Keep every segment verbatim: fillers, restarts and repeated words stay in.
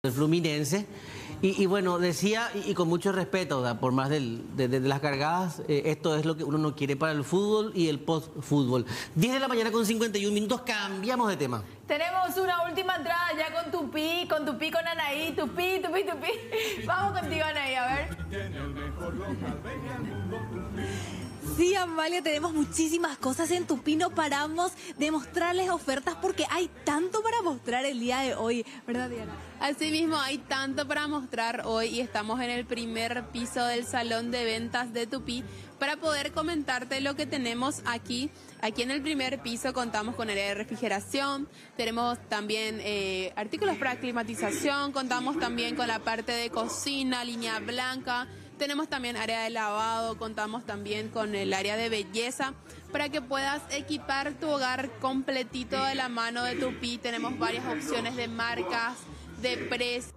el Fluminense. Y, y bueno, decía, y, y con mucho respeto, ¿verdad? Por más del, de, de, de las cargadas, eh, esto es lo que uno no quiere para el fútbol y el post-fútbol. diez de la mañana con cincuenta y un minutos, cambiamos de tema. Tenemos una última entrada ya con Tupí, con Tupí, con Anaí, Tupí, Tupí, Tupí. Vamos contigo, Anaí, a ver. Sí, Amalia, tenemos muchísimas cosas en Tupí, no paramos de mostrarles ofertas porque hay tanto para mostrar el día de hoy, ¿verdad, Diana? Así mismo, hay tanto para mostrar hoy y estamos en el primer piso del salón de ventas de Tupí para poder comentarte lo que tenemos aquí. Aquí en el primer piso contamos con área de refrigeración, tenemos también eh, artículos para climatización, contamos también con la parte de cocina, línea blanca. Tenemos también área de lavado, contamos también con el área de belleza para que puedas equipar tu hogar completito de la mano de Tupí. Tenemos varias opciones de marcas, de precios.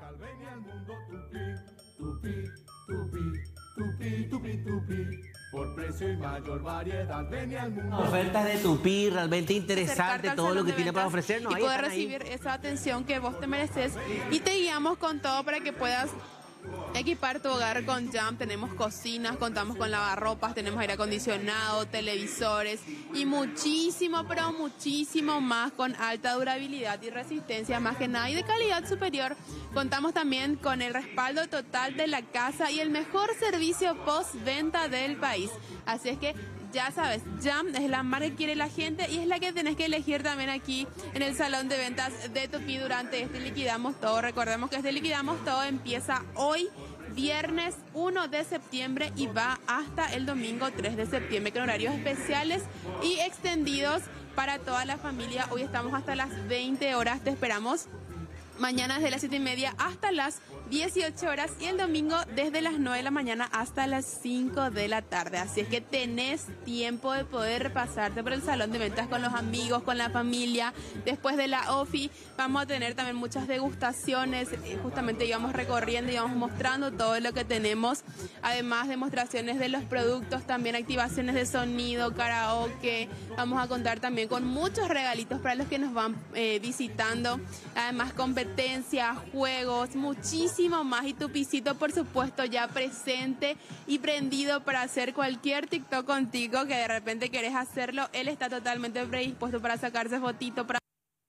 Por precio y mayor variedad, ven al mundo. Ofertas de Tupí, realmente interesante todo lo que tiene para ofrecernos. Y ahí poder están recibir ahí. esa atención que vos te mereces y te guiamos con todo para que puedas equipar tu hogar con Jam. Tenemos cocinas, contamos con lavarropas, tenemos aire acondicionado, televisores y muchísimo, pero muchísimo más con alta durabilidad y resistencia, más que nada, y de calidad superior. Contamos también con el respaldo total de la casa y el mejor servicio postventa del país. Así es que ya sabes, Jam es la marca que quiere la gente y es la que tenés que elegir también aquí en el salón de ventas de Tupí durante este Liquidamos Todo. Recordemos que este Liquidamos Todo empieza hoy, viernes uno de septiembre, y va hasta el domingo tres de septiembre, con horarios especiales y extendidos para toda la familia. Hoy estamos hasta las veinte horas, te esperamos mañana desde las siete y media hasta las dieciocho horas y el domingo desde las nueve de la mañana hasta las cinco de la tarde. Así es que tenés tiempo de poder pasarte por el salón de ventas con los amigos, con la familia. Después de la OFI vamos a tener también muchas degustaciones. Justamente íbamos recorriendo y íbamos mostrando todo lo que tenemos. Además, demostraciones de los productos, también activaciones de sonido, karaoke. Vamos a contar también con muchos regalitos para los que nos van eh, visitando. Además, competencias, juegos, muchísimo más. Y Tupicito, por supuesto, ya presente y prendido para hacer cualquier TikTok contigo que de repente querés hacerlo. Él está totalmente predispuesto para sacarse fotito, para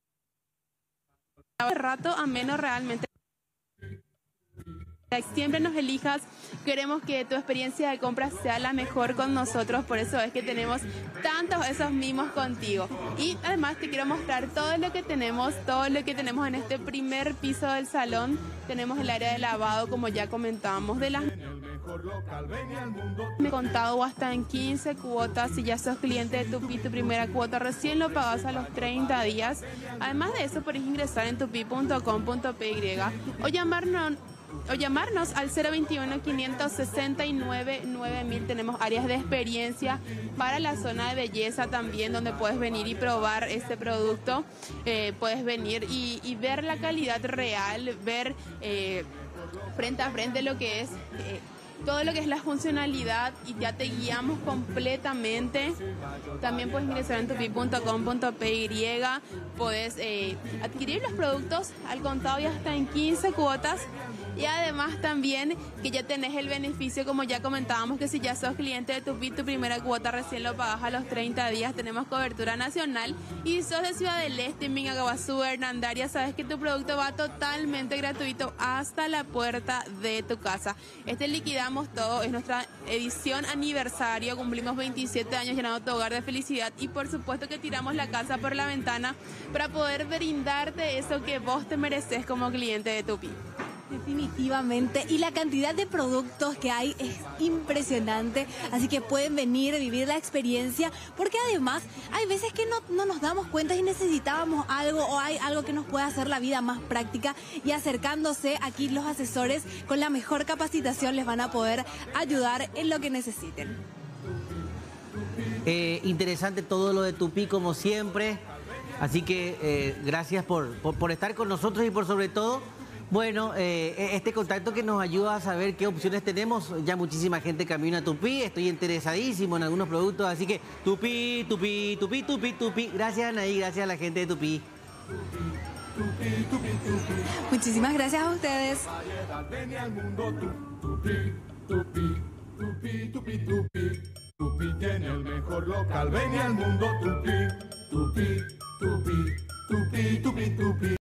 rato ameno realmente. Siempre nos elijas, queremos que tu experiencia de compra sea la mejor con nosotros, por eso es que tenemos tantos esos mimos contigo. Y además te quiero mostrar todo lo que tenemos, todo lo que tenemos en este primer piso del salón. Tenemos el área de lavado, como ya comentábamos, de las... Me he contado hasta en quince cuotas. Si ya sos cliente de Tupí, tu primera cuota recién lo pagas a los treinta días. Además de eso, podés ingresar en tupí punto com punto pe o llamarnos o llamarnos al cero veintiuno, quinientos sesenta y nueve, nueve mil. Tenemos áreas de experiencia para la zona de belleza también, donde puedes venir y probar este producto. Eh, puedes venir y, y ver la calidad real, ver eh, frente a frente lo que es... Eh, todo lo que es la funcionalidad, y ya te guiamos completamente. También puedes ingresar en tupí punto com punto pe, puedes eh, adquirir los productos al contado y hasta en quince cuotas. Y además también que ya tenés el beneficio, como ya comentábamos, que si ya sos cliente de Tupí, tu primera cuota recién lo pagas a los treinta días. Tenemos cobertura nacional, y si sos de Ciudad del Este, Minagaguazú, Hernandaria, sabes que tu producto va totalmente gratuito hasta la puerta de tu casa. Este Liquidamos Todo es nuestra edición aniversario, cumplimos veintisiete años llenando tu hogar de felicidad, y por supuesto que tiramos la casa por la ventana para poder brindarte eso que vos te mereces como cliente de Tupí. Definitivamente, y la cantidad de productos que hay es impresionante, así que pueden venir a vivir la experiencia, porque además hay veces que no, no nos damos cuenta y necesitábamos algo, o hay algo que nos puede hacer la vida más práctica, y acercándose aquí los asesores con la mejor capacitación les van a poder ayudar en lo que necesiten. Eh, interesante todo lo de Tupí, como siempre, así que eh, gracias por, por, por estar con nosotros, y por sobre todo, bueno, eh, este contacto que nos ayuda a saber qué opciones tenemos. Ya muchísima gente camina a Tupí, estoy interesadísimo en algunos productos, así que Tupí, Tupí, Tupí, Tupí, Tupí. Gracias, Anaí, gracias a la gente de Tupí. Tupi, tupi, tupi. Muchísimas gracias a ustedes. Variedad, ven al mundo. Tu- Tupi, tupi, tupi, tupi, tupi. Tupi tiene el mejor local. Ven al mundo, Tupi.